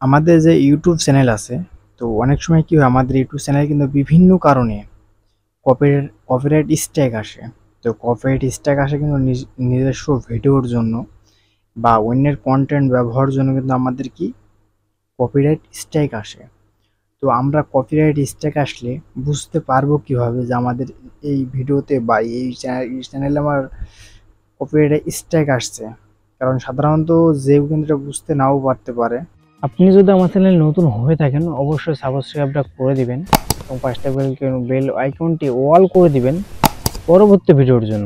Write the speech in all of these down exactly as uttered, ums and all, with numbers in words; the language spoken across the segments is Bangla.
আমাদের যে ইউটিউব চ্যানেল আছে, তো অনেক সময় কি হয়, আমাদের ইউটিউব চ্যানেলে কিন্তু বিভিন্ন কারণে কপিরাইট কপিরাইট স্ট্রাইক আসে। তো কপিরাইট স্ট্রাইক আসে কিন্তু নিজ- নিজস্ব ভিডিওর জন্য বা অন্যের কন্টেন্ট ব্যবহারের জন্য কিন্তু আমাদের কি কপিরাইট স্ট্রাইক আসে। তো আমরা কপিরাইট স্ট্রাইক আসলে বুঝতে পারবো কিভাবে যে আমাদের এই ভিডিওতে বা এই চ্যানেলে আমার কপিরাইট স্ট্রাইক আসছে? কারণ সাধারণত যে কিন্তু এটা বুঝতে নাও পারতে পারে। আপনি যদি আমার চ্যানেল নতুন হয়ে থাকেন অবশ্যই সাবস্ক্রাইবটা করে দিবেন এবং পাঁচটা বেল বেল আইকনটি অল করে দিবেন পরবর্তী ভিডিওর জন্য।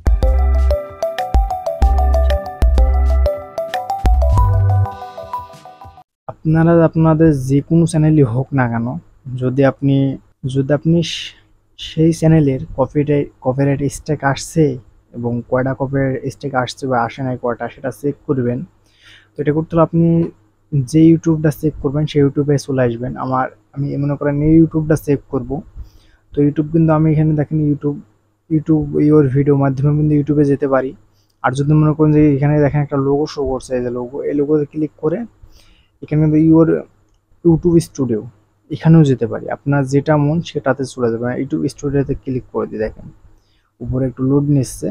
আপনারা আপনাদের যে কোনো চ্যানেলই হোক না কেন, যদি আপনি যদি আপনি স- সেই চ্যানেলের কপিরাইট কপিরাইট স্ট্রাইক আসছে এবং কয়টা কপিরাইট স্ট্রাইক আসছে বা আসে নাই কয়টা, সেটা চেক করবেন। তো এটা করতে হলে আপনি যে ইউটিউবটা চেক করবেন সেই ইউটিউবে চলে আসবেন। আমার আমি মনে করেন এই ইউটিউবটা চেক করব। তো ইউটিউব কিন্তু আমি এখানে দেখেন ইউটিউব ইউটিউব ইওর ভিডিও মাধ্যমে কিন্তু ইউটিউবে যেতে পারি। আর যদি মনে করেন যে এখানে দেখেন একটা লোগো শো করছে, এই যে লোগো, এই লোগোতে ক্লিক করে এখানে কিন্তু ইওর ইউটিউব স্টুডিও এখানেও যেতে পারি। আপনার যেটা মন সেটাতে চলে যাবে। ইউটিউব স্টুডিওতে ক্লিক করে দিই, দেখেন উপরে একটু লোড নিচ্ছে।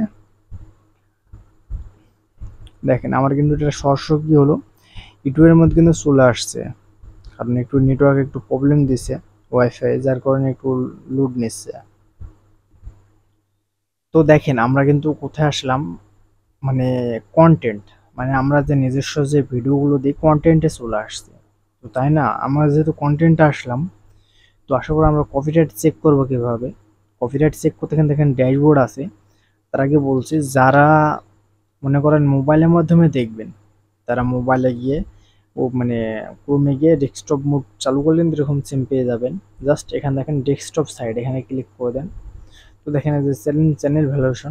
দেখেন আমার কিন্তু এটা সরাসরি কি হলো, ইউটিউবের মধ্যে কিন্তু চলে আসছে। কারণ একটু নেটওয়ার্ক একটু প্রবলেম দিছে ওয়াইফাই, যার কারণে একটু লোড নিচ্ছে। তো দেখেন আমরা কিন্তু কোথায় আসলাম, মানে কন্টেন্ট, মানে আমরা যে নিজস্ব যে ভিডিওগুলো দিই কন্টেন্টে চলে আসছে। তো তাই না, আমরা যেহেতু কন্টেন্টে আসলাম, তো আশা করি আমরা কপিরাইট চেক করবো কিভাবে। কপিরাইট চেক করতে এখানে দেখেন ড্যাশবোর্ড আছে। তার আগে বলছি, যারা মনে করেন মোবাইলের মাধ্যমে দেখবেন, তারা মোবাইলে গিয়ে ও মানে ক্রোমে গিয়ে ডেস্কটপ মোড চালু করলেন, এরকম সিম পেয়ে যাবেন। জাস্ট এখানে দেখেন ডেস্কটপ সাইড, এখানে ক্লিক করে দেন। তো দেখেন এই যে channel channel valuation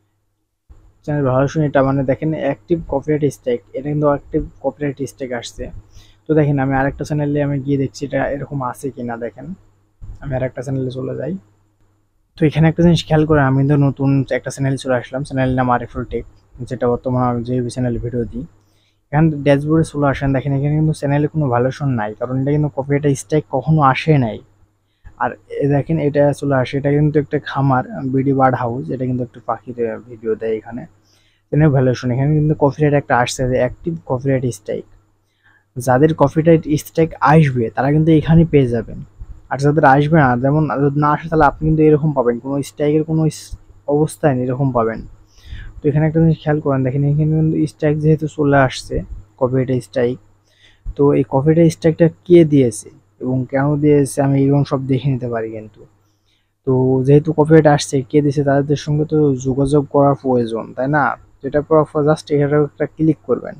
channel valuation এটা মানে দেখেন অ্যাক্টিভ কপিরাইট স্ট্রাইক, এটা কিন্তু অ্যাক্টিভ কপিরাইট স্ট্রাইক আসছে। তো দেখেন আমি আরেকটা চ্যানেলে আমি গিয়ে দেখছি এটা এরকম আছে কিনা। দেখেন আমি আরেকটা চ্যানেলে চলে যাই। তো এখানে একটা জিনিস খেয়াল করে, আমি তো নতুন একটা চ্যানেলে চলে আসলাম, চ্যানেলের নাম আরিফুল টেক, যেটা বর্তমানে আমি যে চ্যানেলে ভিডিও দিই। এখানে ড্যাশবোর্ডে চলে আসেন, দেখেন এখানে কিন্তু চ্যানেলে কোনো ভ্যালুয়েশন নাই, কারণ এটা কিন্তু কপিরাইট স্ট্রাইক কখনো আসে নাই। আর এ দেখেন এটা চলে আসে, এটা কিন্তু একটা খামার, বিডি বার্ড হাউস, এটা কিন্তু একটা পাখির ভিডিও দেয় এখানে। চ্যানেল ভ্যালুয়েশন এখানে কিন্তু কপিরাইট একটা আসছে, অ্যাক্টিভ কপিরাইট স্ট্রাইক। যাদের কপিরাইট স্ট্রাইক আসবে তারা কিন্তু এখানে পেয়ে যাবেন। আর যাদের আসবে না, যেমন যদি না আসে, তাহলে আপনি কিন্তু এরকম পাবেন, কোনো স্ট্রাইকের কোনো ইস- অবস্থায় নেই, এরকম পাবেন। তো এখানে একটা জিনিস খেয়াল করেন, দেখেন এখানে কিন্তু স্ট্রাইক যেহেতু চলে আসছে, কপিরাইট স্ট্রাইক। তো এই কপিরাইট স্ট্রাইকটা কে দিয়েছে এবং কেন দিয়েছে আমি এরকম সব দেখে নিতে পারি কিন্তু। তো যেহেতু কপিরাইট আসছে, কে দিয়েছে তাদের সঙ্গে তো যোগাযোগ করার প্রয়োজন, তাই না? যেটা পর জাস্ট এখানে একটা ক্লিক করবেন,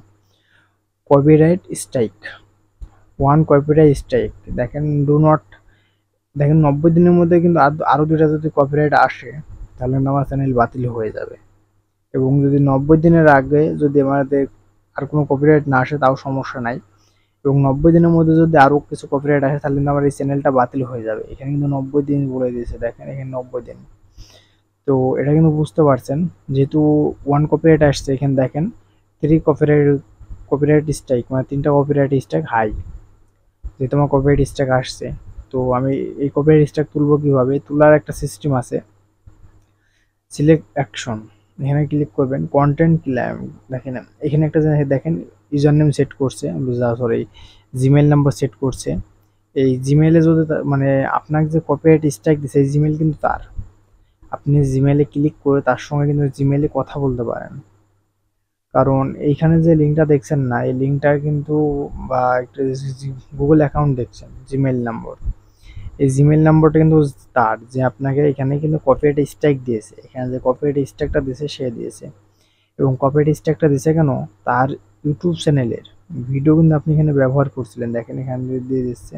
copyright strike, one copyright strike. দেখেন ডু নট, দেখেন নব্বই দিনের মধ্যে কিন্তু আর- আরো দুইটা যদি কপিরাইট আসে, তাহলে কিন্তু আমার চ্যানেল বাতিল হয়ে যাবে। এবং যদি নব্বই দিনের আগে যদি আমাদের আর কোনো কপিরাইট না আসে তাও সমস্যা নাই। এবং নব্বই দিনের মধ্যে যদি আরো কিছু কপিরাইট আসে, তাহলে কিন্তু আমার এই চ্যানেলটা বাতিল হয়ে যাবে। এখানে কিন্তু নব্বই দিন বলে দিয়েছে, দেখেন এখানে নব্বই দিন। তো এটা কিন্তু বুঝতে পারছেন, যেহেতু ওয়ান কপিরাইট আসছে, এখানে দেখেন থ্রি কপিরাইট কপিরাইট স্ট্রাইক, মানে তিনটা কপিরাইট স্ট্রাইক হাই, যেহেতু আমার কপিরাইট স্ট্রাইক আসছে। তো আমি এই কপিরাইট স্ট্রাইক তুলবো কিভাবে, তোলার একটা সিস্টেম আছে। সিলেক্ট অ্যাকশন, এখানে ক্লিক করবেন, কন্টেন্ট ক্লাইম। দেখেন এখানে একটা জিনিস দেখেন, ইউজার নেম সেট করছে, সরি জিমেল নাম্বার সেট করছে। এই জিমেলে যদি তা- মানে আপনাকে যে কপিরাইট স্ট্রাইক দিচ্ছে, এই জিমেল কিন্তু তার। আপনি জিমেলে ক্লিক করে তার সঙ্গে কিন্তু জিমেলে কথা বলতে পারেন। কারণ এইখানে যে লিঙ্কটা দেখছেন না, এই লিঙ্কটা কিন্তু বা একটা গুগল অ্যাকাউন্ট দেখছেন, জিমেল নম্বর, এই জিমেল নম্বরটা কিন্তু তার, যে আপনাকে এখানে কিন্তু কপিরাইট স্ট্রাইক দিয়েছে। এখানে যে কপিরাইট স্ট্রাইকটা দিয়েছে সে দিয়েছে। এবং কপিরাইট স্ট্রাইকটা দিয়েছে কেন, তার ইউটিউব চ্যানেলের ভিডিও কিন্তু আপনি এখানে ব্যবহার করছিলেন, দেখেন এখানে দিয়ে দিচ্ছে।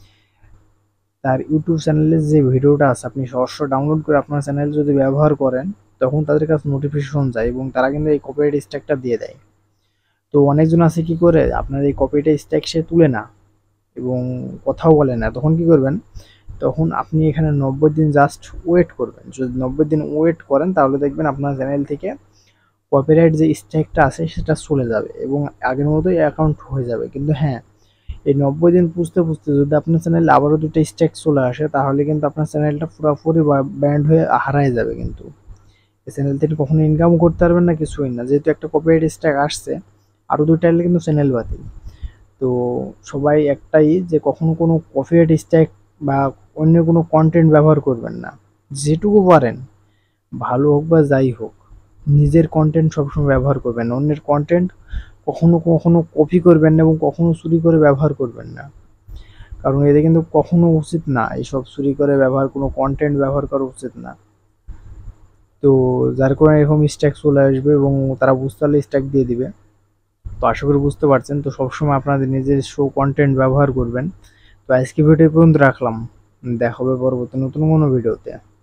তার ইউটিউব চ্যানেলের যে ভিডিওটা আছে, আপনি সরাসরি ডাউনলোড করে আপনার চ্যানেল যদি ব্যবহার করেন, তখন তাদের কাছে নোটিফিকেশন যায় এবং তারা কিন্তু এই কপিরাইট স্ট্রাইকটা দিয়ে দেয়। তো অনেকজন আছে কি করে, আপনার এই কপিরাইট স্ট্রাইক সে তুলে না এবং কথাও বলে না, তখন কি করবেন, তখন আপনি এখানে নব্বই দিন জাস্ট ওয়েট করবেন। যদি নব্বই দিন ওয়েট করেন, তাহলে দেখবেন আপনার চ্যানেল থেকে কপিরাইট যে স্ট্রাইকটা আছে সেটা চলে যাবে এবং আগের মতোই অ্যাকাউন্ট হয়ে যাবে। কিন্তু হ্যাঁ, এই নব্বই দিন পুষতে পুষতে যদি আপনার চ্যানেলে আবারও দুটো স্ট্যাক চলে আসে, তাহলে কিন্তু আপনার চ্যানেলটা পুরোপুরি ব্যান্ড হয়ে হারায় যাবে। কিন্তু এই চ্যানেল থেকে কখনো ইনকাম করতে পারবেন না, কিছুই না, যেহেতু একটা কপিরাইট স্ট্যাক আসছে। আরও দুটো এলে কিন্তু চ্যানেল বাতিল। তো সবাই একটাই, যে কখনো কোনো কপিরাইট স্ট্যাক বা অন্য কোনো কন্টেন্ট ব্যবহার করবেন না। যেটুকু পারেন, ভালো হোক বা যাই হোক, নিজের কন্টেন্ট সবসময় ব্যবহার করবেন। অন্যের কন্টেন্ট কখনো কখনো কপি করবেন না এবং কখনো চুরি করে ব্যবহার করবেন না, কারণ এটা কিন্তু কখনো উচিত না। এইসব চুরি করে ব্যবহার, কোনো কন্টেন্ট ব্যবহার করা উচিত না। তো যার কারণে এরকম স্ট্যাক চলে আসবে এবং তারা বুঝতে পারলে স্ট্যাক দিয়ে দিবে। তো আশা করি বুঝতে পারছেন। তো সবসময় আপনাদের নিজস্ব কন্টেন্ট ব্যবহার করবেন। তো আজকে ভিডিও পর্যন্ত রাখলাম, দেখা হবে পরবর্তী নতুন কোনো ভিডিওতে।